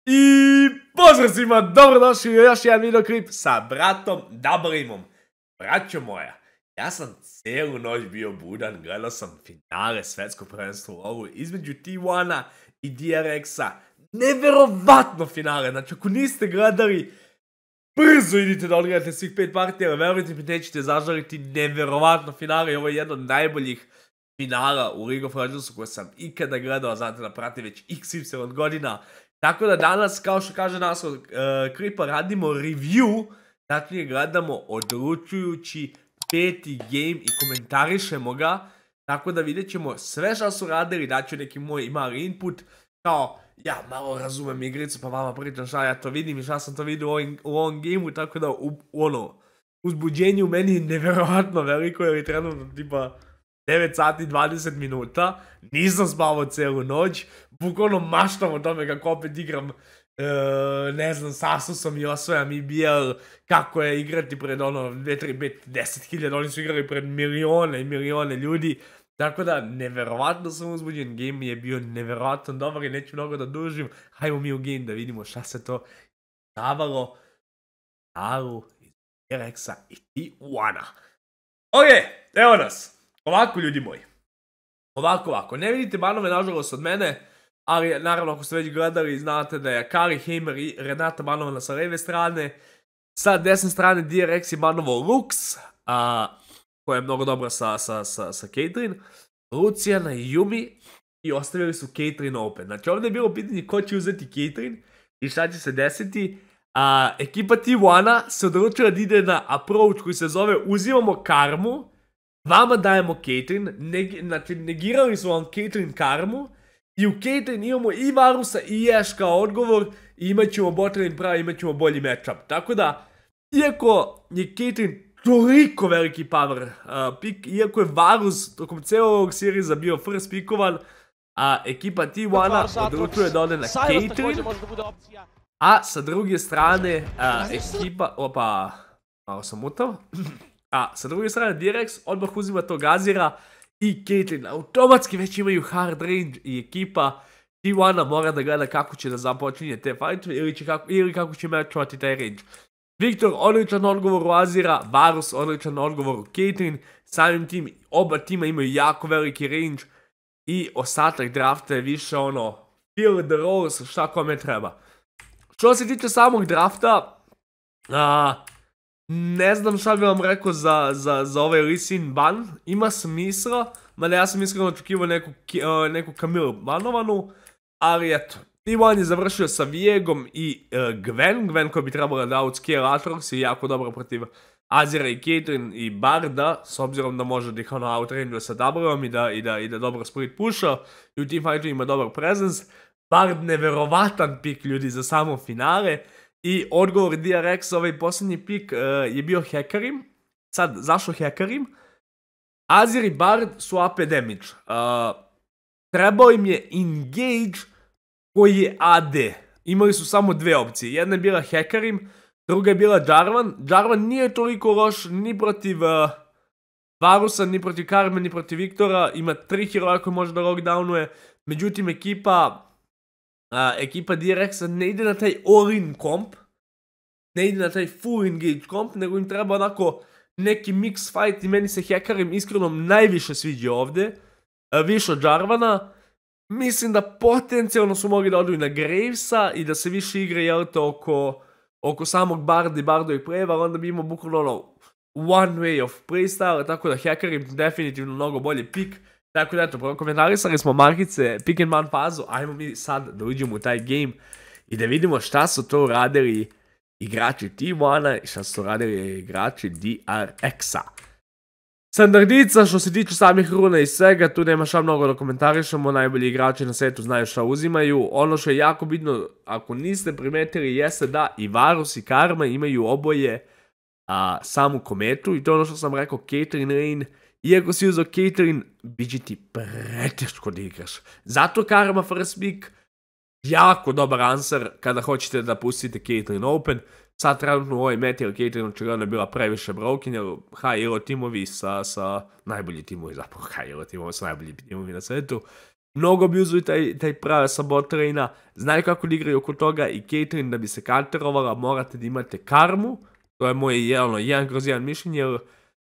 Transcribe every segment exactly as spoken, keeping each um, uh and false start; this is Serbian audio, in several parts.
I pozdrav svima, dobrodošli u još jedan videoklip sa bratom Dabrimom. Braćo moja, ja sam cijelu noć bio budan, gledao sam finale svetskog prvenstva u lovu između T jedan i D R X-a. Neverovatno finale, znači ako niste gledali, brzo idite da odgledate svih pet partija, verujte mi nećete zažaliti. Neverovatno finale i ovo je jedno od najboljih finala u League of Legendsu koje sam ikada gledao, znate da prati već iks ipsilon godina. Tako da danas, kao što kaže naslov uh, klipa, radimo review, dakle gledamo odlučujući peti game i komentarišemo ga. Tako da vidjet ćemo sve što su radili, daću neki moj mali input, kao ja malo razumem igricu pa vama pričam šta ja to vidim i šta sam to vidio u ovom, u ovom gameu, tako da u, ono, uzbuđenje u meni je nevjerovatno veliko jer je trenutno tipa devet sati i dvadeset minuta, nisam spavao cijelu noć, bukvalno maštam o tome kako opet igram, e, ne znam, s Asusom i osvajam I B L, kako je igrati pred ono dve, tri, pet, deset hiljada, oni su igrali pred milione i milione ljudi, tako da neverovatno sam uzbuđen, game je bio neverovatno dobar i neću mnogo da dužim, hajmo mi u game da vidimo šta se to davalo, Alu, iz D R X-a i T jedan. Ok, evo nas. Ovako, ljudi moji, ovako, ovako, ne vidite banove nažalost od mene, ali naravno ako ste već gledali znate da je Kari, Heimer i Renata banovana sa leve strane, sa desne strane D R X je banovo Lux, a, koja je mnogo dobra sa, sa, sa, sa Caitlyn, Luciana i Yumi i ostavili su Caitlyn open. Znači ovdje je bilo pitanje ko će uzeti Caitlyn i šta će se desiti. A, ekipa T jedan se odlučila da ide na approach koji se zove uzimamo karmu, vama dajemo Caitlyn, neg znači negirali su vam Caitlyn karmu i u Caitlyn imamo i Varusa i Ashe kao odgovor i imat ćemo botlane pravi, imat ćemo bolji matchup. Tako da, iako je Caitlyn toliko veliki power uh, pick, iako je Varus tokom cijelog ovog seriza bio first pickovan, a ekipa T jedan odlučuje da ode na Caitlyn, a sa druge strane uh, ekipa, opa, malo sam mutao, a sa druge strane D R X odmah uzima tog Azira i Caitlyn automatski već imaju hard range i ekipa T jedan mora da gleda kako će da započinje te fightove ili, kako, ili kako će matchovati taj range. Viktor odličan odgovor u Azira, Varus odličan odgovor u Caitlyn, samim tim oba tima imaju jako veliki range i ostatak drafta je više ono feel the roles, šta kome treba. Što se tiče samog drafta, a, ne znam šta bi vam rekao za, za, za ovaj Lee Sin ban, ima smisla, mada ja sam iskreno očekivao neku, uh, neku Camille banovanu, ali eto, T jedan je završio sa Viegom i uh, Gwen, Gwen koja bi trebala da outscale Aatrox i jako dobro protiv Azira i Caitlyn i Barda, s obzirom da može da ih ono outrange sa W-om i da, i, da, i da dobro split pusha i u team fightu ima dobar presence. Bard neverovatan pik ljudi za samo finale. I odgovor D R X, ovaj posljednji pik uh, je bio Hecarim. Sad, zašto Hecarim? Azir i Bard su A P damage. Uh, trebao im je engage koji je A D. Imali su samo dve opcije. Jedna je bila Hecarim, druga je bila Jarvan. Jarvan nije toliko loš ni protiv uh, Varusa, ni protiv Karme, ni protiv Viktora. Ima tri heroja koje može da lockdownuje. Međutim, ekipa... Uh, ekipa D R X-a ne ide na taj all-in komp, ne ide na taj full engage komp, nego im treba onako neki mix fight i meni se Hecarim iskreno najviše sviđa ovdje, uh, više od Jarvana. Mislim da potencijalno su mogli da odu na Gravesa i da se više igra jel to oko, oko samog Barda i Bardovih playeva, ali onda bi imao bukvalno ono one way of playstyle, tako da Hecarim definitivno mnogo bolji pik. Tako da eto, komentarisali smo markice Pick and Ban fazu, ajmo mi sad da uđemo u taj game i da vidimo šta su to radili igrači T jedan i šta su to radili igrači D R X-a. Standardica što se tiče samih runa i svega, tu nema šta mnogo da komentarišemo, najbolji igrači na svetu znaju šta uzimaju. Ono što je jako bitno, ako niste primetili, jeste da i Varus i Karma imaju oboje a, samu kometu i to ono što sam rekao, Caitlyn lane. Iako si uzao Caitlyn, bit će ti preteško da igraš. Zato Karma first pick, jako dobar answer kada hoćete da pustite Caitlyn open. Sad trenutno u ovoj meti, jer Caitlyn očigledno je bila previše broken, jer high elo timovi sa, sa najbolji timovi, zapravo high elo timovi sa najbolji timovi na svetu, mnogo abuzuju taj, taj prave sa bot lane'a, znaju kako da igraju oko toga i Caitlyn da bi se counterovala morate da imate karmu, to je moje jedno, jedan kroz jedan mišljenje, jer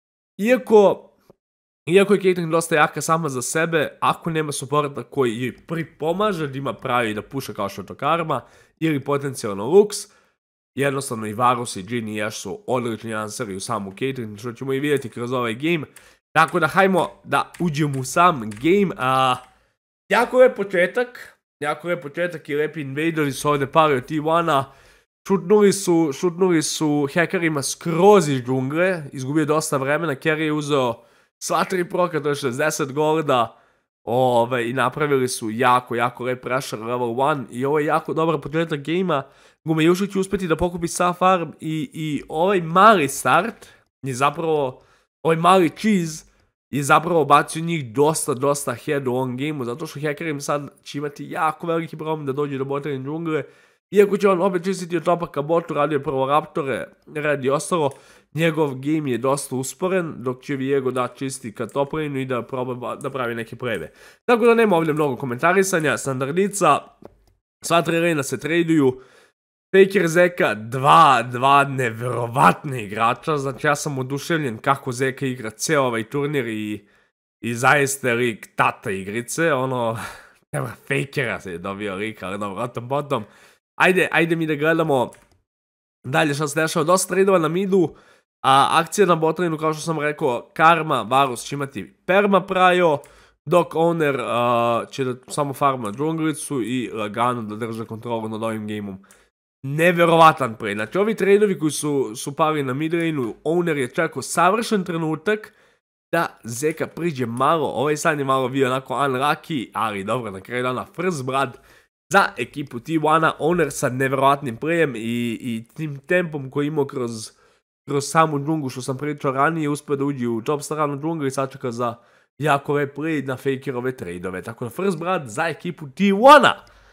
iako Iako je Caitlyn dosta jaka sama za sebe, ako nema supporta koji joj pripomaže da ima pravi da puša kao što je to karma, ili potencijalno Lux, jednostavno i Varus i Jhin i Ashe su odlični answeri u samu Caitlyn, što ćemo i vidjeti kroz ovaj game. Tako da hajmo da uđemo u sam game. A, jako je početak, jako je početak i lepi invaderi su ovdje pali od T jedan-a. Šutnuli su, šutnuli su hackerima skroz iz džungle, izgubio dosta vremena, Carry je uzeo sva tri proka, to je šezdeset golda, ove, i napravili su jako, jako lep pressure level jedan i ovo je jako dobar početak gejma. Gumejuši će uspjeti da pokupi sav farm i, i ovaj mali start je zapravo, ovaj mali cheese je zapravo bacio njih dosta, dosta head u ovom gameu, zato što hackerim sad će imati jako veliki problem da dođe do botlane džungle. Iako će on opet čistiti od topa ka botu, radio prvo Raptore, red i ostalo, njegov game je dosta usporen, dok će Viego da čisti ka top lane i da proba da pravi neke preve. Tako da nema ovdje mnogo komentarisanja, standardica, sva tri lane se traduju, Faker, Zeka, dva, dva neverovatne igrača, znači ja sam oduševljen kako Zeka igra ceo ovaj turnir i, i zaista je lik tata igrice, ono, nema Fakera se je dobio lik, ali dobro, o tom potom. Ajde, ajde mi da gledamo dalje što se dešava, dosta tradova na midu, a akcija na botlaneu kao što sam rekao, Karma, Varus će imati perma prajo, dok Owner uh, će da samo farma džunglicu i lagano da drže kontrolu nad ovim gameom. Neverovatan play, znači ovi tradovi koji su, su pali na midlaneu, Owner je čekao savršen trenutak da Zeka priđe malo, ovaj sad je malo bio onako unlucky, ali dobro, na kraju dana first blood za ekipu T jedan-a, Owner sa neverovatnim playem i, i tim tempom koji imao kroz, kroz samu džunglu što sam pričao ranije, uspio da uđi u top stranu džungla i sačeka za jako lep play na Fakerove tradeove. Tako da first blood za ekipu T jedan-a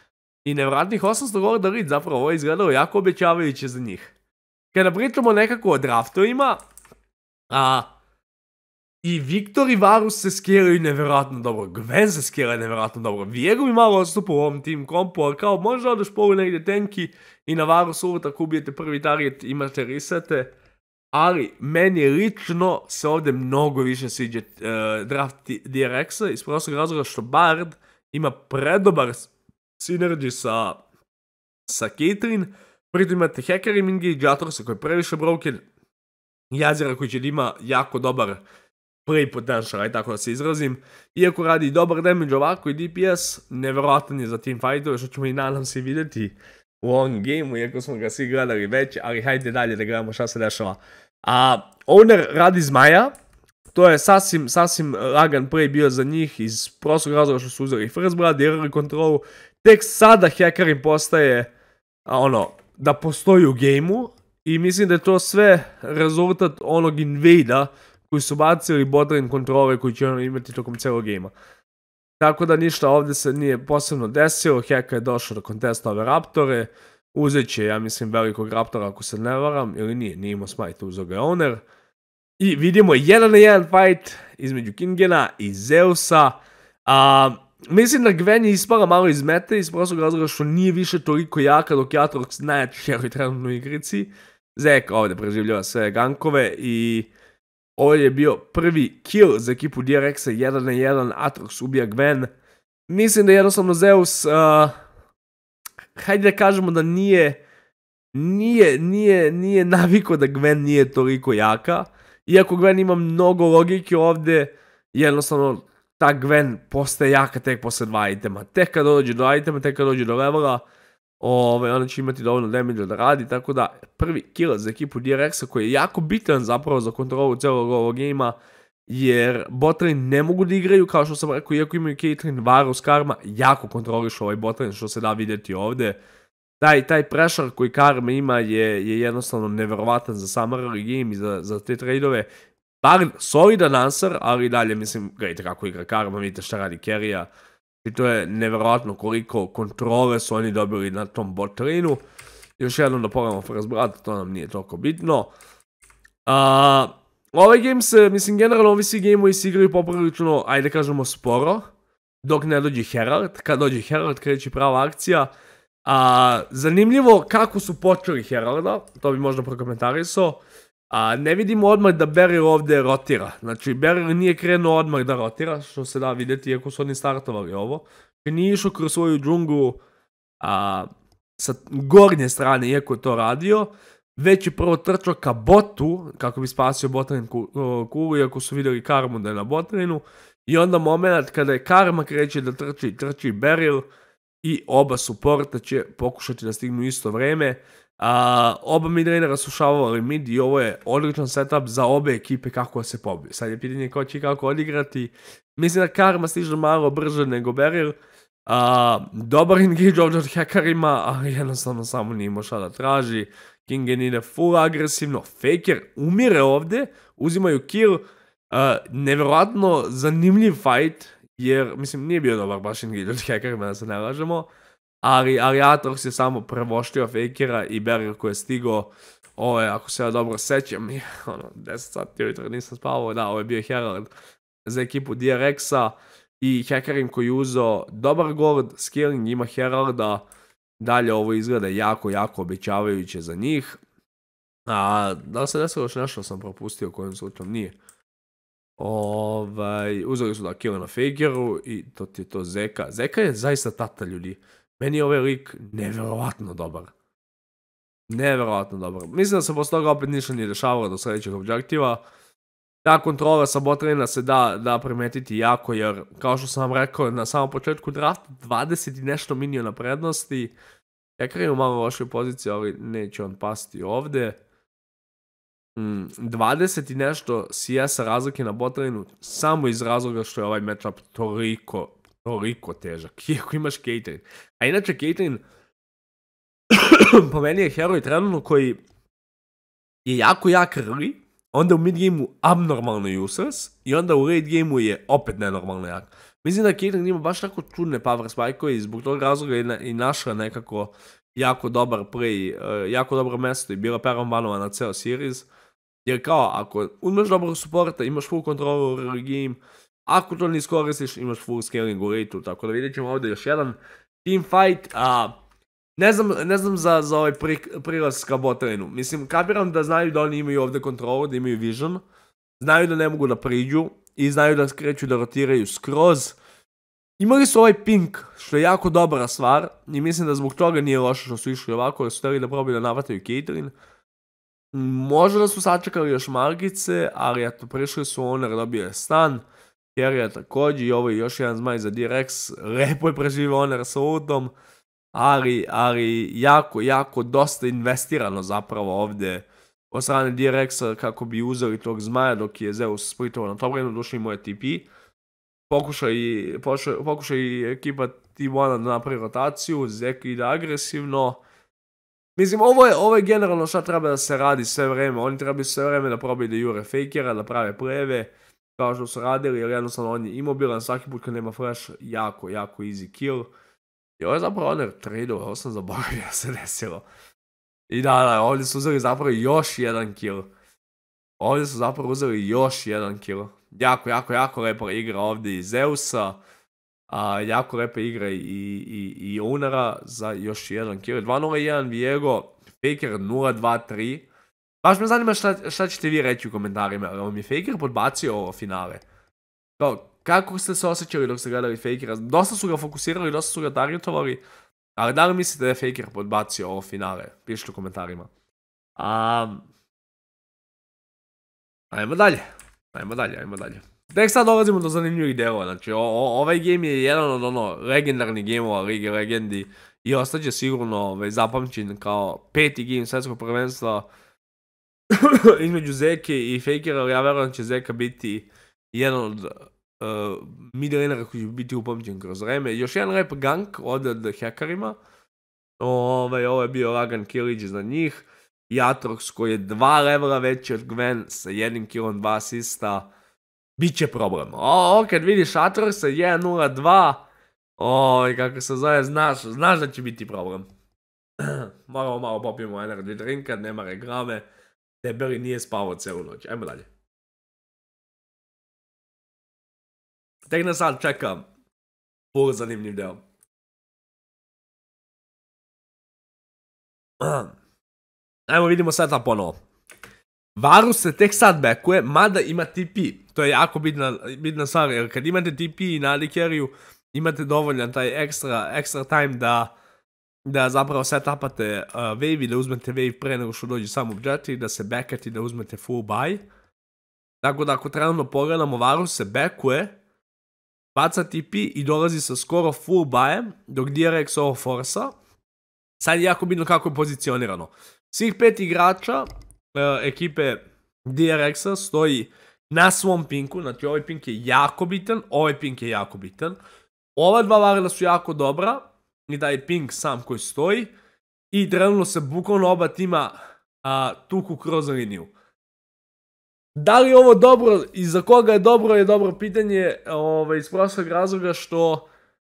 i nevjerovatnih osamsto golda lead, zapravo ovo je izgledalo jako obećavajuće za njih. Kada pričamo nekako o draftovima, a i Viktor i Varus se skelaju nevjerojatno dobro, Gwen se skela nevjerojatno dobro, Viego mi malo odstupa u ovom team kompu, ali kao možda odeš polu negdje tanki i na Varus uvutak ubijete prvi target, imate resete, ali meni lično se ovdje mnogo više sviđa uh, draft D R X-a iz prostog razloga što Bard ima predobar synergy sa, sa Caitlyn, pritom imate Hackerim engage, Atrosa koji je previše broken, Jazira koji će da ima jako dobar play potential, aj tako da se izrazim. Iako radi dobar damage ovako i D P S, neverovatan je za team fightove, što ćemo i nadam se vidjeti u ovom gameu, iako smo ga svi gledali već, ali hajde dalje da gledamo šta se dešava. A Owner radi zmaja, to je sasvim, sasvim lagan play bio za njih iz prostog razloga što su uzeli first blood, early control, tek sada Hackerim postaje a, ono, da postoji u gameu i mislim da je to sve rezultat onog invade-a koji su bacili botlane kontrole koji će ono imati tokom celog gejma. Tako da ništa ovdje se nije posebno desilo, Heka je došao da kontesta ove Raptore, uzet će, ja mislim, velikog Raptora ako se ne varam, ili nije, nije imao smite, uzeo ga Owner. I vidimo jedan na jedan fight između Kingena i Zeusa. A, mislim da Gwen je ispala malo iz mete iz prostog razloga što nije više toliko jaka dok je Aatrox najjači heroj trenutno u igrici. Zeka ovdje preživljava sve gankove i ovo je bio prvi kill za ekipu D R X-a, jedan na jedan, Aatrox ubija Gwen. Mislim da jednostavno Zeus, uh, hajde da kažemo da nije, nije, nije, nije naviko da Gwen nije toliko jaka. Iako Gwen ima mnogo logike ovdje, jednostavno ta Gwen postaje jaka tek posle dva itema. Tek kad dođe do itema, tek kad dođe do levela, Ove, ona će imati dovoljno damage da radi, tako da prvi kill za ekipu D R X-a koji je jako bitan zapravo za kontrolu celog ovog gejma, jer botlane ne mogu da igraju, kao što sam rekao, iako imaju Caitlyn, Varus, Karma, jako kontrolišu ovaj botlane, što se da vidjeti ovdje. Taj, taj pressure koji Karma ima je, je jednostavno neverovatan za sam early game i za, za te tradeove. Bar solidan answer, ali dalje, mislim, gledajte kako igra Karma, vidite šta radi Carry-a. I to je neverovatno koliko kontrole su oni dobili na tom bot laneu. Još jednom da pogledamo first blood, to nam nije toliko bitno. Uh, ovaj game se, mislim, generalno ovi svi gameovi se igraju poprilično, ajde kažemo, sporo. dok ne dođe Herald. Kad dođe Herald, kreće prava akcija. A, zanimljivo kako su počeli Heralda, to bi možda prokomentarisao. A, ne vidimo odmah da Beryl ovde rotira. Znači, Beryl nije krenuo odmah da rotira, što se da vidjeti, iako su oni startovali ovo. Nije išao kroz svoju džunglu a, sa gornje strane, iako je to radio, već je prvo trčao ka botu, kako bi spasio botlane kulu, iako su vidjeli Karmu da je na botlanu. I onda moment kada je Karma kreće da trči, trči Beryl, i oba supporta će pokušati da stignu isto vreme. A, oba midlanera su šavovali mid i ovo je odličan setup za obe ekipe kako se pobiju. Sad je pitanje ko će kako odigrati. Mislim da Karma stiže malo brže nego Beryl. A, dobar engage ovdje od hackerima, ali jednostavno samo nije imao šta da traži. Kingen ide full agresivno. Faker umire ovdje, uzimaju kill. A, nevjerojatno zanimljiv fight. Jer, mislim, nije bio dobar baš engage od hackerima, da se ne lažemo. Ali, ali Aatrox je samo prevoštio Fakera i Beryl koji je stigao. Ovo je, ako se ja dobro sećam, ono, deset sati ujutro nisam spavao, da, ovo je bio Herald za ekipu D R X-a. I Hackerim koji je uzeo dobar gold, scaling ima Heralda. Dalje ovo izgleda jako, jako obećavajuće za njih. A, da li se desilo još nešto sam propustio kojim slučajom? Nije. Ovaj, uzeli su da kill na Fakeru i to ti je to Zeka. Zeka je zaista tata, ljudi. Meni je ovaj lik nevjerovatno dobar. Nevjerovatno dobar. Mislim da se posle toga opet ništa nije dešavalo do sljedećeg objektiva. Ta kontrola sa botlana se da, da primetiti jako, jer kao što sam vam rekao na samom početku drafta, dvadeset i nešto miniona prednosti. Hacker ima malo lošiju poziciju, ali neće on pasti ovdje. Mm, dvadeset i nešto C S-a razlike na botlanu, samo iz razloga što je ovaj matchup toliko, toliko težak. Iako imaš Caitlyn. A inače Caitlyn po meni je heroj trenutno koji je jako jak early, onda u mid gameu abnormalno useless i onda u late gameu je opet nenormalno jak. Mislim da Caitlyn ima baš tako čudne power spike-ove i zbog tog razloga je na, i našla nekako jako dobar play, uh, jako dobro mesto i bila perom banova na ceo series. Jer kao, ako uzmeš dobro supporta, imaš full kontrolu u early game, ako to ne iskoristiš, imaš full scaling u late-u, tako da vidjet ćemo ovdje još jedan team fight. A, ne znam, ne znam za, za ovaj pri, prilaz ka botlanu. Mislim, kapiram da znaju da oni imaju ovdje kontrolu, da imaju vision, znaju da ne mogu da priđu i znaju da kreću da rotiraju skroz. Imali su ovaj pink, što je jako dobra stvar i mislim da zbog toga nije loše što su išli ovako, jer su htjeli da probaju da navataju Caitlyn. Možda da su sačekali još Margice, ali eto, prišli su, Owner dobio je stan, Kerija također i ovo je još jedan zmaj za D R X, lepo je preživio Owner sa ultom, ali, ali jako, jako dosta investirano zapravo ovdje od strane D R X-a kako bi uzeli tog zmaja dok je Zeus splitovao na top lane, došli mu je T P. Pokušaj, pokušaj, pokušaj ekipa Team One da napravi rotaciju, Zeka ide agresivno. Mislim, ovo je, ovo je generalno šta treba da se radi sve vreme. Oni trebaju sve vreme da probaju da jure Fakera, da prave pleve, kao što su radili, jer jednostavno on je imobilan, svaki put kad nema flash, jako, jako easy kill. I ovo je zapravo Owner trade-o, ovo sam zaboravio da se desilo. I da, da, ovdje su uzeli zapravo još jedan kill. Ovdje su zapravo uzeli još jedan kill. Jako, jako, jako lepa igra ovdje i Zeusa. A, jako lepa igra i, i, i Ownera za još jedan kill. dva nula jedan Viego, Faker nula dva tri. Baš me zanima šta, šta ćete vi reći u komentarima. Ali vam je Faker podbacio ovo finale. Kao, kako ste se osjećali dok ste gledali Fakera? Dosta su ga fokusirali, dosta su ga targetovali. Ali da li mislite da je Faker podbacio ovo finale? Pišite u komentarima. Um, ajmo dalje. Ajmo dalje, ajmo dalje. Tek sad dolazimo do zanimljivih delova. Znači, o, o, ovaj game je jedan od ono legendarnih gameova Lige Legendi i ostaće sigurno ovaj, zapamćen kao peti game svetskog prvenstva između Zeke i Fakera, ali ja verujem da će Zeka biti jedan od uh, midlanera koji će biti upamćen kroz vreme. Još jedan lep gank od, od hackerima. Ovaj, ovo je bio lagan killić za njih. I Aatrox koji je dva levela veći od Gwen sa jednim killom, dva asista. Biće problem. O, kad vidiš Aatroxa jedan nula dva, oj, kako se zove, znaš, znaš da će biti problem. Moramo malo popijemo energy drink, kad nema reklame. Debeli nije spavao celu noć. Ajmo dalje. Tek nas sad čeka Full zanimljiv deo. Ajmo vidimo seta ponovo. Varus se tek sad backuje, mada ima T P. To je jako bitna, bitna stvar, jer kad imate T P na A D carry-u, imate dovoljan taj extra, extra time da, da zapravo setupate uh, wave i da uzmete wave pre nego što dođe sam objective, da se backate i da uzmete full buy. Tako da ako trenutno pogledamo, Varus se backuje, baca T P i dolazi sa skoro full buy-em, dok D R X ovo forsa. Sad je jako bitno kako je pozicionirano. Svih pet igrača uh, ekipe D R X-a stoji na svom pinku, znači ovaj pink je jako bitan, ovaj pink je jako bitan. Ova dva varila su jako dobra, i taj pink sam koji stoji, i trenutno se bukvalno oba tima uh, tuku kroz liniju. Da li je ovo dobro i za koga je dobro je dobro pitanje ovaj, iz prostog razloga što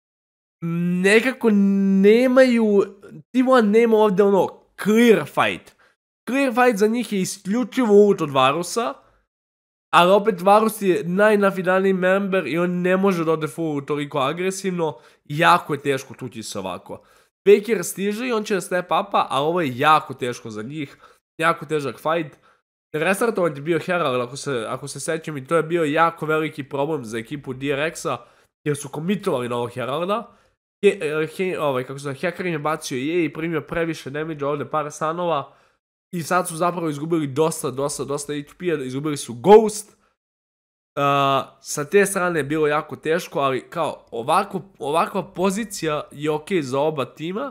nekako nemaju, Team One nema ovdje ono clear fight. Clear fight za njih je isključivo ult od Varusa, ali opet Varus je najnafidaniji member i on ne može da ode full toliko agresivno, jako je teško tući se ovako. Faker stiže i on će step upa, a ovo je jako teško za njih, jako težak fight. Restartovan je bio Herald, ako se, ako se sećam, i to je bio jako veliki problem za ekipu D R X-a, jer su komitovali na ovog Heralda. He, he, ovaj, kako se zove, hacker im je bacio je i primio previše damage ovdje par sanova. I sad su zapravo izgubili dosta, dosta, dosta H P-a, izgubili su Ghost. Uh, sa te strane je bilo jako teško, ali kao ovako, ovakva pozicija je ok za oba tima.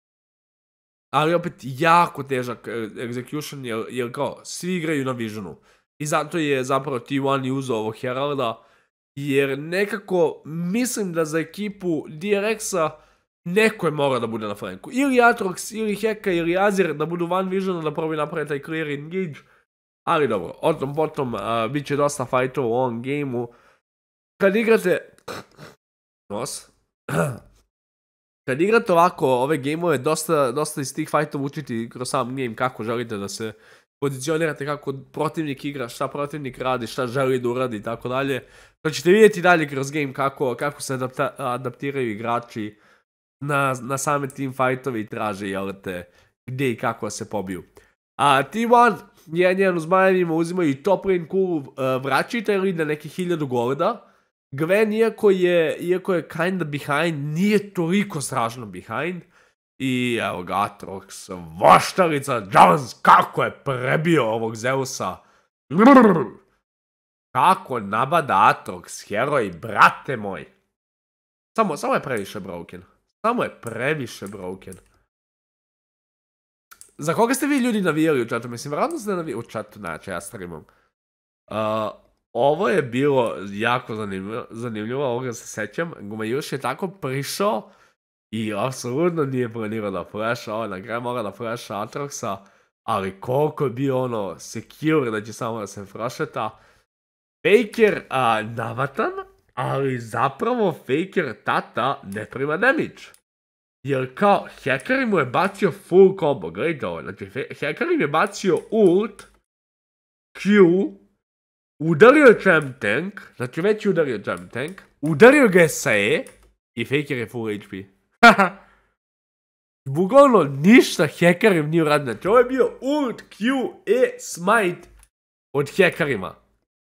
Ali opet jako težak execution, jer, jer kao svi igraju na visionu. I zato je zapravo T one i uzeo ovog Heralda. Jer nekako mislim da za ekipu D R X-a neko je mora da bude na flanku. Ili Atrox, ili Heka, ili Azir da budu van visiona da probi napraviti taj clear engage. Ali dobro, o tom potom uh, bit će dosta fightova u ovom gameu. Kad igrate... Nos. Kad igrate ovako ove gameove, dosta, dosta iz tih fightova učiti kroz sam game kako želite da se pozicionirate, kako protivnik igra, šta protivnik radi, šta želi da uradi i tako dalje. To ćete vidjeti dalje kroz game kako, kako se adapta, adaptiraju igrači na, na same team fightove i traže, jel te, gdje i kako se pobiju. A T one, jedan jedan u zmajevima uzimaju i top lane cool, uh, vraćaju taj lead na neki hiljadu golda. Gwen, iako je, iako je kinda behind, nije toliko strašno behind. I evo ga Atrox, voštalica, Jones, kako je prebio ovog Zeusa. Brrr. Kako nabada Atrox, heroj, brate moj. Samo, samo je previše broken. Samo je previše broken. Za koga ste vi ljudi navijali u chatu? Mislim, vjerojatno ste navijali u chatu, znači ja streamam. Uh, ovo je bilo jako zanimljivo, zanimljivo, ovoga se sećam. Gumajuš je tako prišao i apsolutno nije planirao da flasha, ovo na kraju mora da flasha Atroxa, ali koliko je bio ono secure da će samo da se frošeta. Faker a, navatan, ali zapravo Faker tata ne prima damage. Jer kao, hacker mu je bacio full combo, gledajte ovo, znači hacker im je bacio ult, Q, udario je Jam Tank, znači već je udario Jam Tank, udario ga je sa E i Faker je full H P. Bukvalno ništa hackerim nije uradio, znači ovo je bio ult, Q, E, smite od hackerima.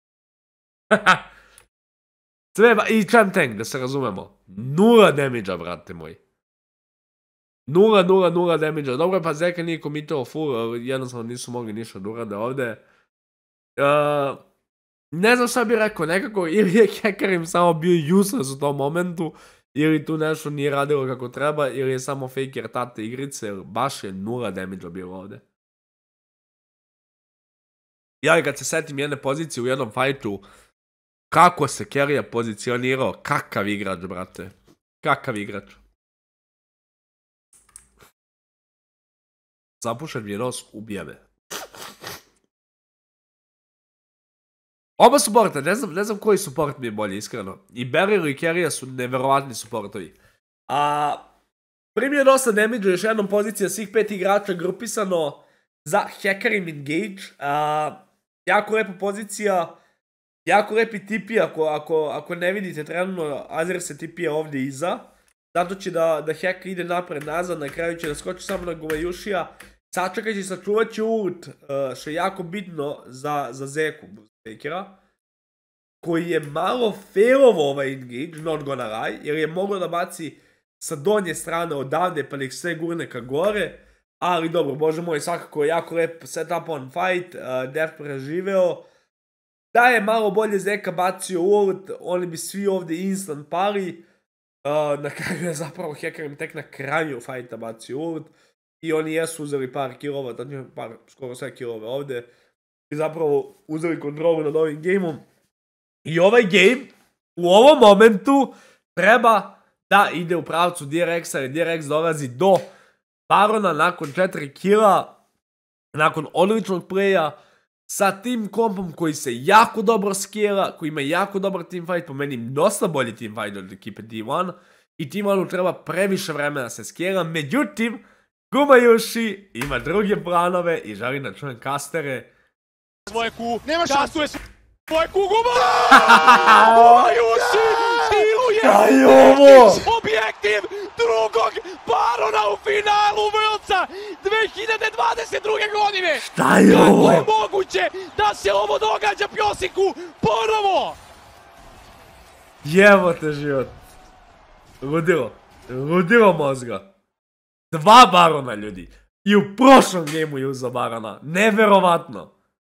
Sve, i Jam Tank, da se razumemo, nula damage-a, brate moji. Nula, nula, nula damage-a. Dobro, pa Zeka nije komitao full, jednostavno nisu mogli ništa da urade ovde. Uh, ne znam šta bih rekao, nekako ili je hackerim samo bio useless u tom momentu, ili tu nešto nije radilo kako treba, ili je samo Faker tate igrice, jer baš je nula damage-a bilo ovde. Ja kad se setim jedne pozicije u jednom fajtu, kako se Kerija pozicionirao, kakav igrač, brate. Kakav igrač. Zapušen mi je nos, ubija me. Oba supporta, ne znam, ne znam koji support mi je bolji, iskreno. I Beryl i Kerija su neverovatni supportovi. A, primio je dosta damage, još jednom pozicija svih pet igrača grupisano za hackerim engage. A, jako lepa pozicija, jako lepi tipi, ako, ako, ako ne vidite trenutno, Azir se tipija ovdje iza. zato će da, da Heka ide napred nazad, na kraju će da skoči samo na Gumajušija, sačekat će, sačuvat će ult, uh, što je jako bitno za, za Zeku Fakera, koji je malo failovo ovaj engage, not gonna lie, jer je mogao da baci sa donje strane odavde pa da ih sve gurne ka gore, ali dobro, bože moj, svakako je jako lep setup on fight, uh, Deft preživeo. Da je malo bolje Zeka bacio ult, oni bi svi ovdje instant pali. Uh, na kraju je zapravo Heker im tek na kraju fajta bacio ult. I oni jesu uzeli par killova, tačnije par, skoro sve killove ovdje. I zapravo uzeli kontrolu nad ovim gameom. I ovaj game, u ovom momentu, treba da ide u pravcu D R X-a, jer D R X dolazi do Barona nakon četiri killa, nakon odličnog playa, sa tim kompom koji se jako dobro skijela, koji ima jako dobar teamfight, po meni dosta bolji teamfight od ekipe D jedan, i T jedan treba previše vremena da se skijela, međutim, Gumajuši ima druge planove i želi da čujem kastere. Svoje ku, nema kastuje svoje ku, Gumajuši stiluje objektiv drugog Barona u finalu Worldsa dve hiljade dvadeset druge godine. Šta je ovo? Kako je moguće da se ovo događa Pjosiku ponovo? Jevo te život. Ludilo. Ludilo mozga. Dva Barona, ljudi. I u prošlom gameu je uzao Barona. Neverovatno.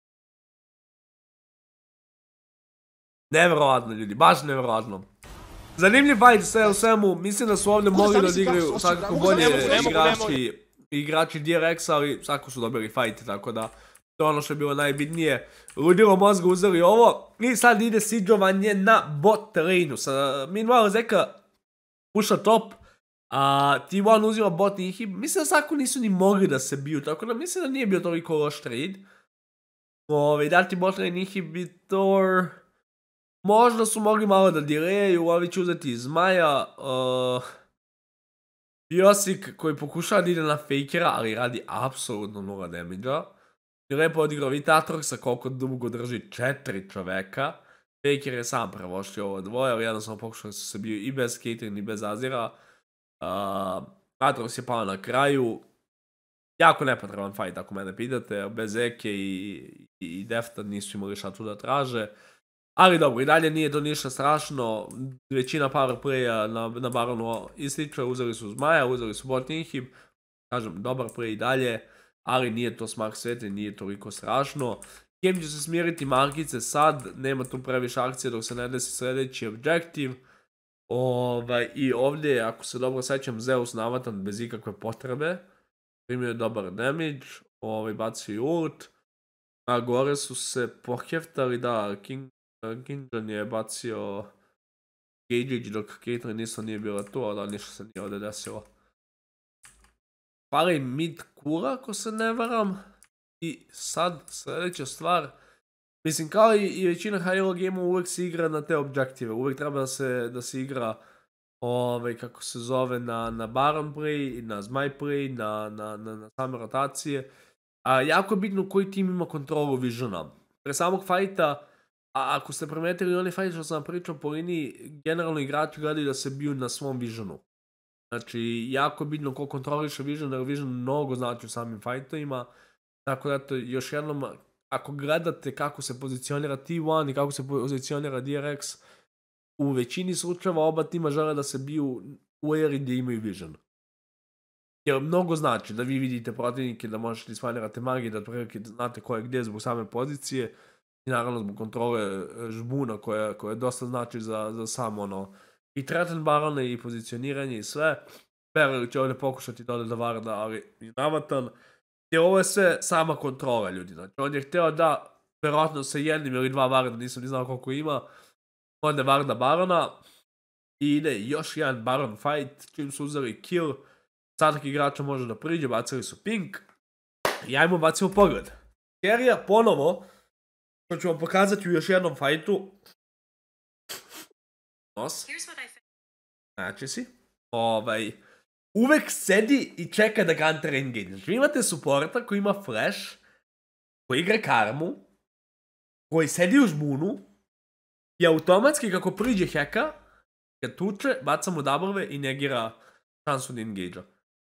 Neverovatno, ljudi. Baš neverovatno. Zanimljiv fight sve u svemu. Mislim da su ovdje mogli da odigraju svakako bolje igrači, igrači D R X-a, ali svako su dobili fight, tako da to je ono što je bilo najbitnije. Ludilo mozga uzeli ovo i sad ide siđovanje na bot lane-u. Meanwhile, Zeka puša top, a T jedan uzima bot inhib. Mislim da svako nisu ni mogli da se biju, tako da mislim da nije bio toliko loš trade. Ove, dati bot lane inhibitor... Možda su mogli malo da dileju, ali će uzeti Zmaja. Uh, Pjosik koji pokušava da ide na Fakera, ali radi apsolutno nula damage-a. I lepo odigrao Vitatroxa koliko dugo drži četiri čoveka. Faker je sam prevošio ovo dvoje, ali jednostavno pokušali su se bio i bez Caitlyn i bez Azira. Uh, Atrox je pao na kraju. Jako nepotreban fight ako mene pitate. Bez Eke i, i Defta nisu imali šta tu da traže. Ali dobro, i dalje nije to ništa strašno, većina power playa na, na Baronu ističe, uzeli su Zmaja, uzeli su bot inhib, kažem, dobar play i dalje, ali nije to smak sveta i nije toliko strašno. Game će se smiriti markice sad, nema tu previše akcije dok se ne desi sljedeći objektiv. Ovaj, I ovdje, ako se dobro sećam, Zeus navatan bez ikakve potrebe, primio je dobar damage, ovaj, bacio ult, a gore su se poheftali, da, King Ginjan je bacio Gage dok Caitlyn nisu nije bila tu, ali ništa se nije ovdje desilo. Pali mid kura, ako se ne varam. I sad sljedeća stvar. Mislim, kao i, i većina high-elo game uvijek se igra na te objektive. Uvijek treba da se, da se igra ovaj, kako se zove, na, na Baron play, na Zmaj play, na, na, na, na same rotacije. A jako je bitno koji tim ima kontrolu visiona. Pre samog fajta, a ako ste primetili onaj fight što sam pričao po liniji, generalno igrači gledaju da se biju na svom visionu. Znači, jako je bitno ko kontroliše vision, jer vision mnogo znači u samim fightovima. Tako da, eto, još jednom, ako gledate kako se pozicionira T jedan i kako se pozicionira D R X, u većini slučajeva oba tima žele da se biju u eri gdje imaju vision. Jer mnogo znači da vi vidite protivnike, da možete isplanirati magije, da otprilike znate ko je gdje zbog same pozicije. I naravno zbog kontrole žbuna koja, koja dosta znači za, za samo ono i threaten barone i pozicioniranje i sve. Peril će ovdje pokušati dole da varda, ali i navatan. Jer ovo je sve sama kontrola, ljudi. Znači on je htio da verovatno sa jednim ili dva varda, nisam ni znao koliko ima, onda varda barona i ide još jedan baron fight, čim su uzeli kill. Sadak igrača može da priđe, bacili su pink i ajmo bacimo pogled. Kerija ponovo, što ću vam pokazati u još jednom fajtu. Nos. Znači si. Ovaj. Uvek sedi i čeka da Gunter engage. Znači imate supporta koji ima flash, koji igra karmu, koji sedi u žbunu i automatski kako priđe heka, kad tuče, baca mu doubleve i negira šansu da engage-a.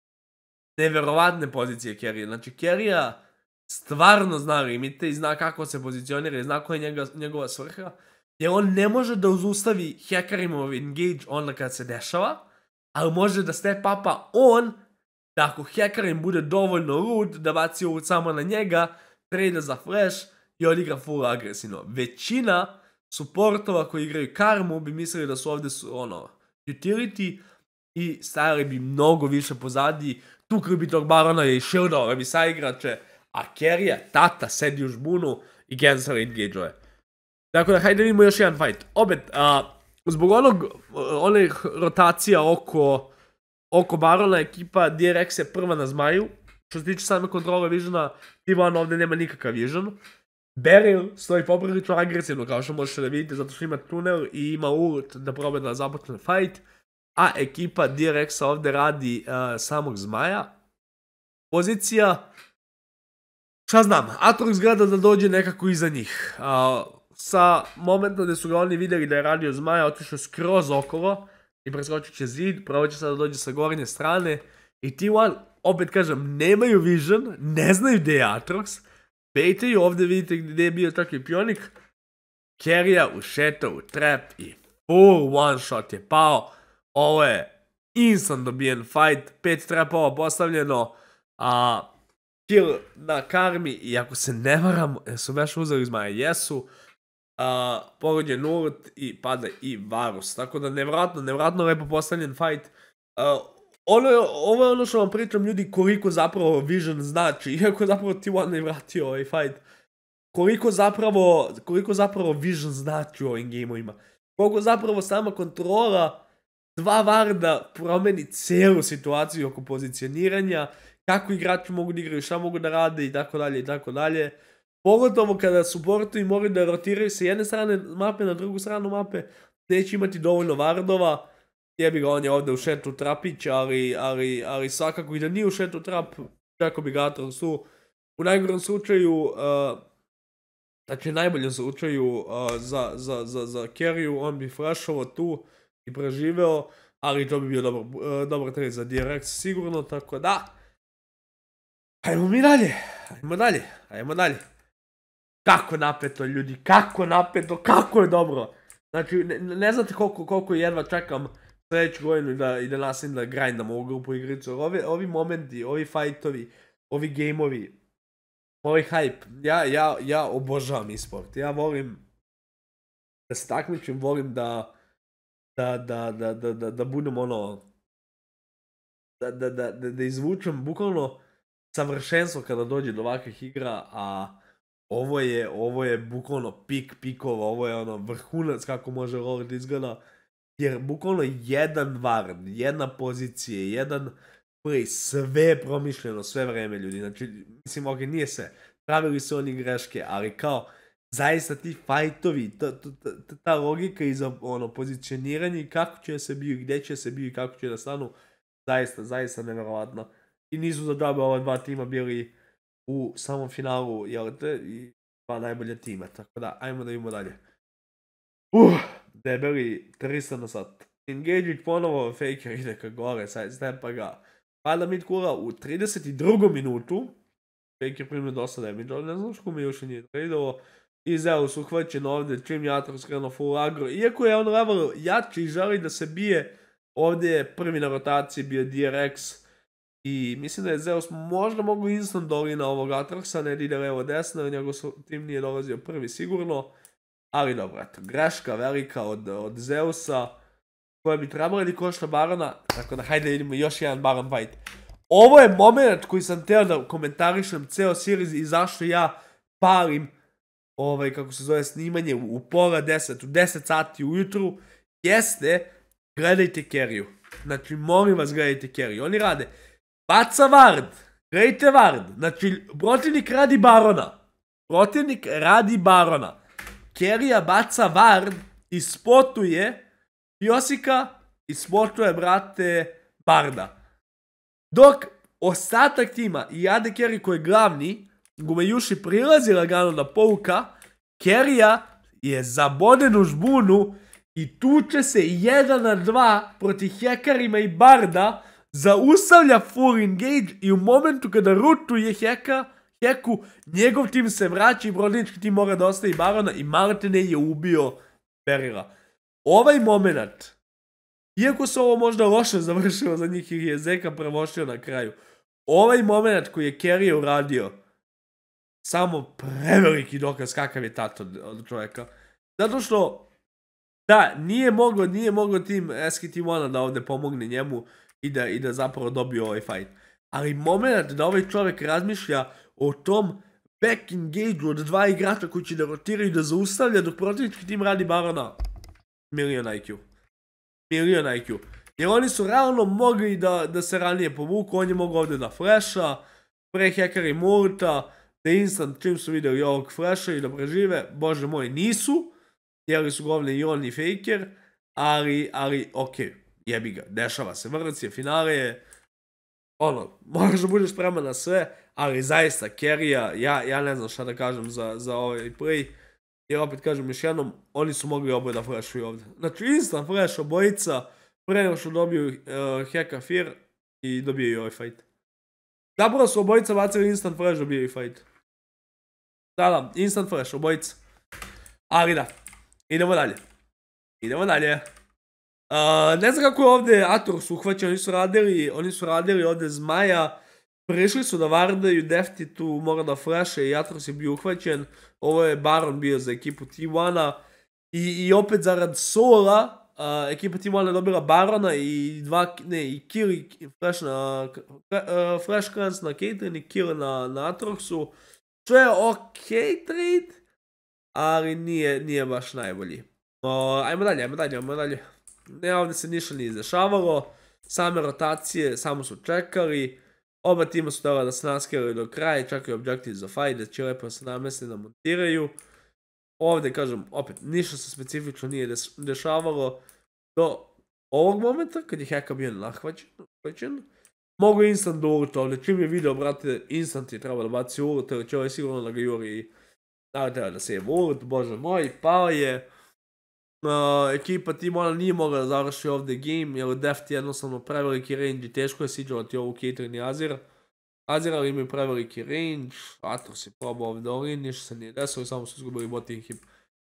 Neverovatne pozicije Kerrija. Znači, Kerrija stvarno zna limite i zna kako se pozicionira i zna koja je njega, njegova svrha. Jer on ne može da uzustavi hackerimov engage onda kad se dešava, ali može da step upa on, da ako hackerim bude dovoljno lud, da baci ult samo na njega, trade za flash i odigra full agresivno. Većina supportova koji igraju karmu bi mislili da su ovdje su, ono, utility i stajali bi mnogo više pozadi, tukli bi tog barona i shieldove bi sa igrače, a Kerrija, tata, sedi u žbunu i cancel engage-ove. Tako da, hajde vidimo još jedan fight. Opet, a, zbog onog, onih rotacija oko, oko barona, ekipa D R X je prva na zmaju. Što se tiče same kontrole visiona, T jedan ovdje nema nikakav vision. Beryl stoji poprilično agresivno, kao što možete da vidite, zato što ima tunel i ima ult da proba da započne fight. A ekipa D R X ovdje radi uh, samog zmaja. Pozicija, šta znam, Aatrox gleda da dođe nekako iza njih. Uh, sa momentom gdje su ga oni vidjeli da je radio zmaja, otišao skroz okolo i preskočit će zid, pravo će sada da dođe sa gornje strane. I T jedan, opet kažem, nemaju vision, ne znaju gdje je Aatrox. Pejteju, ovdje vidite gdje je bio čak i pionik. Kerrija ušeta u trap i full one shot je pao. Ovo je instant dobijen fight, pet trapova postavljeno, a kill na karmi i ako se ne varam, su već uzeli zmaja, jesu, a, pogođen ult i pada i Varus, tako da nevratno, nevratno lepo postavljen fight. A, ono je, ovo je ono što vam pričam ljudi koliko zapravo vision znači, iako zapravo T jedan ne vratio ovaj fight, koliko zapravo, koliko zapravo vision znači u ovim gameovima, koliko zapravo sama kontrola dva varda promeni cijelu situaciju oko pozicioniranja, kako igrači mogu da igraju, šta mogu da rade i tako dalje i tako dalje. Pogotovo kada supportovi moraju da rotiraju sa jedne strane mape na drugu stranu mape, neće imati dovoljno vardova, jebi ga, on je ovdje u šetu trapić, ali, ali, ali svakako i da nije u šetu trap, kako bi ga Aatrox tu. U najgorom slučaju, uh, znači najboljem slučaju uh, za, za, za, za Kerriju, on bi flashovo tu i preživeo, ali to bi bio dobar, uh, dobar trade za D R X sigurno, tako da ajmo mi dalje, ajmo dalje, ajmo dalje. Kako napeto ljudi, kako napeto, kako je dobro. Znači, ne, ne znate koliko, koliko jedva čekam sljedeću godinu i da, i da nastavim da grindam ovu grupu igricu. Ovi, ovi momenti, ovi fightovi, ovi gameovi, ovi hype, ja, ja, ja obožavam e-sport. Ja volim da se takmičim, volim da Da, da, da, da, da, da budem ono, da, da, da, da, da izvučem bukvalno savršenstvo kada dođe do ovakvih igra, a ovo je, ovo je bukvalno pik pikova, ovo je ono vrhunac kako može LoL da izgleda, jer bukvalno jedan ward, jedna pozicija, jedan play, sve je promišljeno, sve vreme ljudi, znači, mislim, ok, nije se, pravili su oni greške, ali kao, zaista ti fajtovi, ta, ta, ta, ta logika iza ono, pozicioniranja i kako će da se biju, gdje će se biju i kako će da stanu, zaista, zaista nevjerovatno. I nisu za džabe ova dva tima bili u samom finalu, jel te, i dva najbolja tima, tako da, ajmo da vidimo dalje. Uh, debeli tristo na sat. Engage ponovo, Faker ide ka gore, side stepa ga. Pada mid kula u trideset drugoj minutu, Faker primio dosta damage, ali ne znam što mi još nije tradeovo. I Zeus uhvaćen ovdje, čim je Aatrox skrenuo full agro. Iako je on level jači i želi da se bije, ovdje je prvi na rotaciji bio D R X. I mislim da je Zeus možda mogu instant doli na ovog Aatroxa, ne ide levo desno, jer njegov tim nije dolazio prvi sigurno. Ali dobro, eto, greška velika od, od Zeusa, koja bi trebala da košta barona. Tako da hajde vidimo još jedan baron fight. Ovo je moment koji sam teo da komentarišem ceo series i zašto ja palim ovaj, kako se zove, snimanje u, u pola deset, u deset sati ujutru, jeste, gledajte Kerriju. Znači, molim vas, gledajte Kerriju. Oni rade, baca ward, gledajte ward. Znači, protivnik radi barona. Protivnik radi barona. Kerrija baca ward i spotuje Piosika i spotuje, brate, Barda. Dok ostatak tima i A D Carry koji je glavni, Gumejushi prilazi lagano da pouka, Kerrija je zaboden u žbunu i tuče se jedan na dva proti hekarima i Barda, zaustavlja full engage i u momentu kada rutuje heka, heku, njegov tim se vraća i protivnički tim mora da ostavi Barona i Martine je ubio Berila. Ovaj moment, iako se ovo možda loše završilo za njih jer je Zeka premoštio na kraju, ovaj moment koji je Kerry uradio, samo preveliki dokaz kakav je tato od čovjeka. Zato što, da, nije moglo, nije moglo tim S K T jedan da ovdje pomogne njemu i da, i da zapravo dobije ovaj fight. Ali moment da ovaj čovjek razmišlja o tom back engage od dva igrača koji će da rotiraju i da zaustavlja dok protivnički tim radi Barona, milion I Q. Milion I Q. Jer oni su realno mogli da, da se ranije povuku, on je mogao ovdje da flasha, prehekari Murta, da instant čim su vidjeli ovog flasha i da prežive, bože moj, nisu, jeli su govne i on i Faker, ali, ali, okej, okay, jebi ga, dešava se, vrc je, finale je, ono, moraš da budeš spreman na sve, ali zaista, Kerrya, ja, ja ne znam šta da kažem za, za ovaj play, jer opet kažem još jednom, oni su mogli oboje da flashuju ovdje. Znači, instant flash obojica, pre nego što dobiju uh, Heka Fear i dobiju ovaj fight. Zapravo su obojica bacili instant flash, dobiju i fight. Da, da, instant flash, obojica. Ali da, idemo dalje. Idemo dalje. Uh, ne znam kako je ovdje Aatrox uhvaćen, oni su radili, oni su radili ovdje Zmaja, prišli su da vardaju, Defty tu mora da flashe i Aatrox je bio uhvaćen, ovo je Baron bio za ekipu T jedan i, i opet zarad sola, Uh, ekipa T jedan je dobila Barona i dva, ne, i kill i flash na, uh, flash clans na Caitlyn i kill na, na Aatroxu. Što je okej trade, ali nije, nije baš najbolji. Uh, ajmo dalje, ajmo dalje, ajmo dalje. Ne, ovdje se ništa nije izdešavalo. Same rotacije, samo su čekali. Oba tima su dala da se naskeraju do kraja i čakaju objektiv za fight, da će lepo se namesti da montiraju. Ovdje, kažem, opet, ništa se specifično nije dešavalo do ovog momenta, kad je Heka bio nahvaćen. Mogu instant do ulta ovdje, čim je video, brate, instant je trebalo da baci ult, jer će ovaj sigurno da ga juri i da treba da se je ult, bože moj, pao je. Uh, ekipa T jedan nije mogla da završi ovdje game, jer Defty jednostavno preveliki range i teško je siđavati ovu Caitlyn i Azir. Azir ali imaju preveliki range, Aatrox je probao ovdje ovdje, ništa se nije desilo, samo su izgubili bot inhib.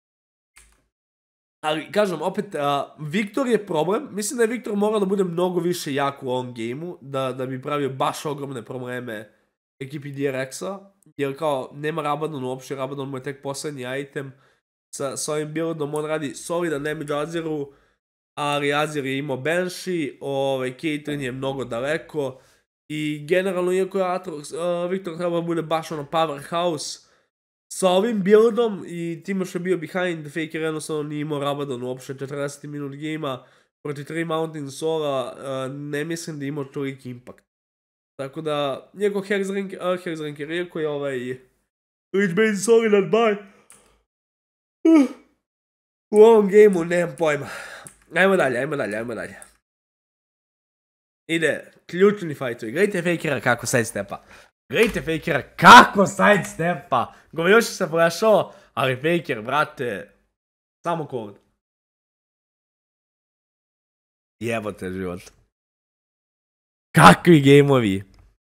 Ali, kažem, opet, uh, Viktor je problem, mislim da je Viktor morao da bude mnogo više jak u ovom gameu, da, da bi pravio baš ogromne probleme ekipi D R X-a, jer kao, nema Rabadon uopšte, Rabadon mu je tek poslednji item, sa, sa ovim buildom on radi solidan damage Aziru, ali Azir je imao Banshee, ovaj, Caitlyn je mnogo daleko, i generalno, iako je Aatrox, uh, Viktor treba da bude baš ono powerhouse, sa ovim buildom i time što je bio behind, Faker jednostavno nije imao Rabadon uopšte četrdeset minut gejma proti tri Mountain Sola, uh, ne mislim da je imao toliki impact. Tako da, iako Hexrank, uh, Hexrank je rekao je ovaj Lich Bane solidan buy. Uh, u ovom gameu nemam pojma. Ajmo dalje, ajmo dalje, ajmo dalje. Ide, ključni fajtovi. Gledajte Fakera kako sidestepa. Gledajte Fakera kako sidestepa. Gove još se flashao, ali Faker, brate, samo kod. Jebote život. Kakvi gameovi.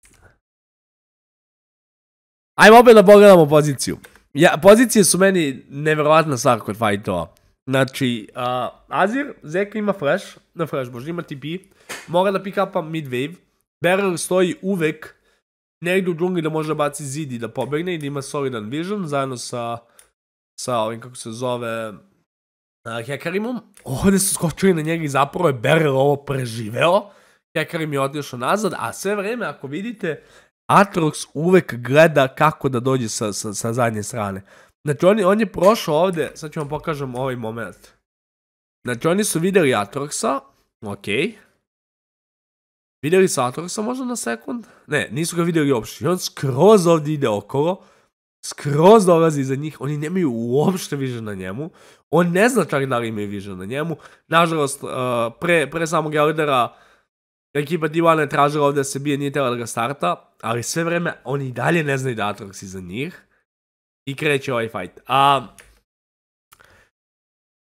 Ajmo opet da pogledamo poziciju. Ja, pozicije su meni nevjerovatna stvar kod fightova. Znači, uh, Azir, Zeka ima flash, ne flash, bože, ima T P, mora da pick upa mid wave, Beryl stoji uvek negdje u džungli da može baci zid i da pobegne i da ima solidan vision, zajedno sa, sa ovim, kako se zove, uh, Hekarimom. Ovdje su skočili na njega i zapravo je Beryl ovo preživeo, Hekarim je otišao nazad, a sve vreme, ako vidite, Aatrox uvek gleda kako da dođe sa, sa, sa zadnje strane. Znači, on, on je prošao ovdje, sad ću vam pokažem ovaj moment. Znači, oni su vidjeli Aatroxa, okej. Okay. Vidjeli su Aatroxa možda na sekund? Ne, nisu ga vidjeli uopšte. I on skroz ovdje ide okolo, skroz dolazi iza njih, oni nemaju uopšte vision na njemu, on ne zna čak da li imaju vision na njemu. Nažalost, uh, pre, pre samog Eldera, ekipa T jedan je tražila ovdje da se bije, nije tela da ga starta, ali sve vreme oni i dalje ne znaju da Aatrox iza njih. I kreće ovaj fight. A,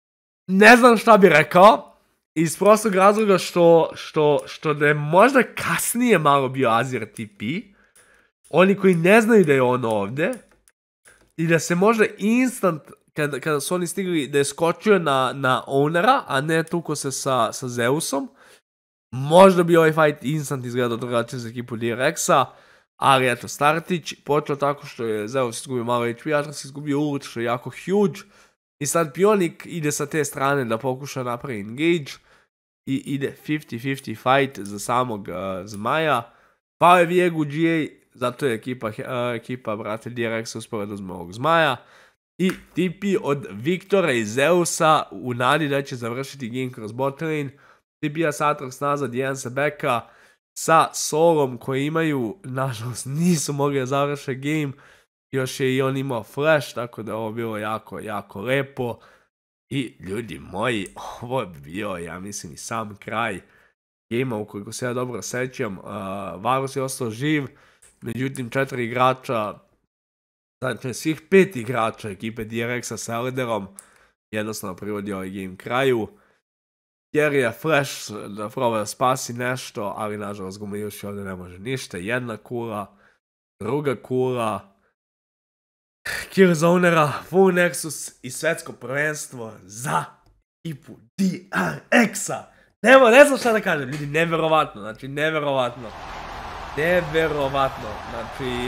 ne znam šta bi rekao, iz prostog razloga što, što, što da je možda kasnije malo bio Azir T P, oni koji ne znaju da je on ovdje, i da se možda instant, kada, kada su oni stigli, da je skočio na, na ownera, a ne tuko se sa, sa Zeusom, možda bi ovaj fight instant izgledao drugačije za ekipu D R X-a, ali eto, Startić počeo tako što je Zeus izgubio malo H P, Atrax izgubio ult, što je jako huge, i sad Pionik ide sa te strane da pokuša napravi engage, i ide fifty fifty fight za samog uh, Zmaja, pao je Viegu G A, zato je ekipa, uh, ekipa brate D R X uspela da uzme ovog Zmaja, i T P od Viktora i Zeusa u nadi da će završiti game kroz bot lane, T P-a sa Atrax nazad, jedan se beka sa Solom koji imaju, nažalost nisu mogli da završe game, još je i on imao flash, tako da ovo bilo jako, jako lepo. I ljudi moji, ovo je bio, ja mislim, i sam kraj game-a, ukoliko se ja dobro sećam. Uh, Varus je ostao živ, međutim četiri igrača, znači svih pet igrača ekipe D R X-a sa Elderom jednostavno privodi ovaj game kraju. Jer je Flash da proba da spasi nešto, ali nažalost Gumajuši ovdje ne može ništa. Jedna kula, druga kula, Killzoneera, Full Nexus i svetsko prvenstvo za ekipu D R X-a. Nemo, ne znam šta da kažem, ljudi, neverovatno, znači neverovatno. Neverovatno, znači...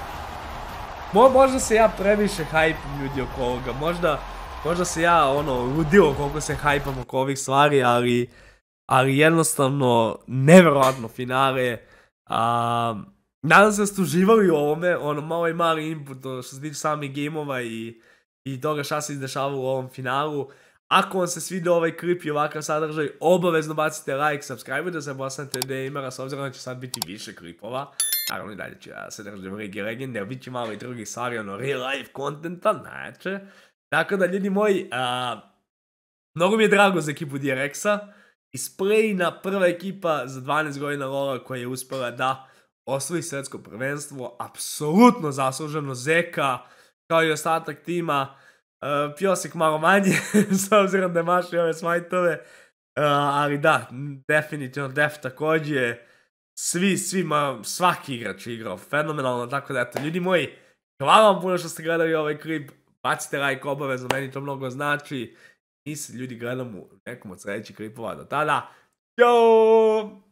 Mo, možda se ja previše hajpim ljudi oko ovoga, možda... Možda se ja, ono, ludio koliko se hajpam oko ovih stvari, ali... Ali jednostavno, neverovatno finale. Um, Nadam se da ste uživali u ovome, ono, malo i mali input što se tiče samih gameova i, i toga šta se izdešavalo u ovom finalu. Ako vam se svidio ovaj klip i ovakav sadržaj, obavezno bacite like, subscribe da se postanete gamera, s obzirom da će sad biti više klipova. Naravno i dalje ću ja se držim League Legende, bit će malo i drugih stvari, ono, real life contenta, znači. Tako da, ljudi moji, a, mnogo mi je drago za ekipu D R X-a. Isplejna prva ekipa za dvanaest godina lola koja je uspela da osvoji svetsko prvenstvo, apsolutno zasluženo. Zeka, kao i ostatak tima, uh, Pjosik malo manje, s obzirom da je mašio ove smajtove, uh, ali da, definitivno Def također, svi, svima, svaki igrač je igrao fenomenalno, tako da eto, ljudi moji, hvala vam puno što ste gledali ovaj klip, bacite like obavezno, meni to mnogo znači, mi se ljudi gledamo u nekom od sljedećih klipova, do tada, ćao!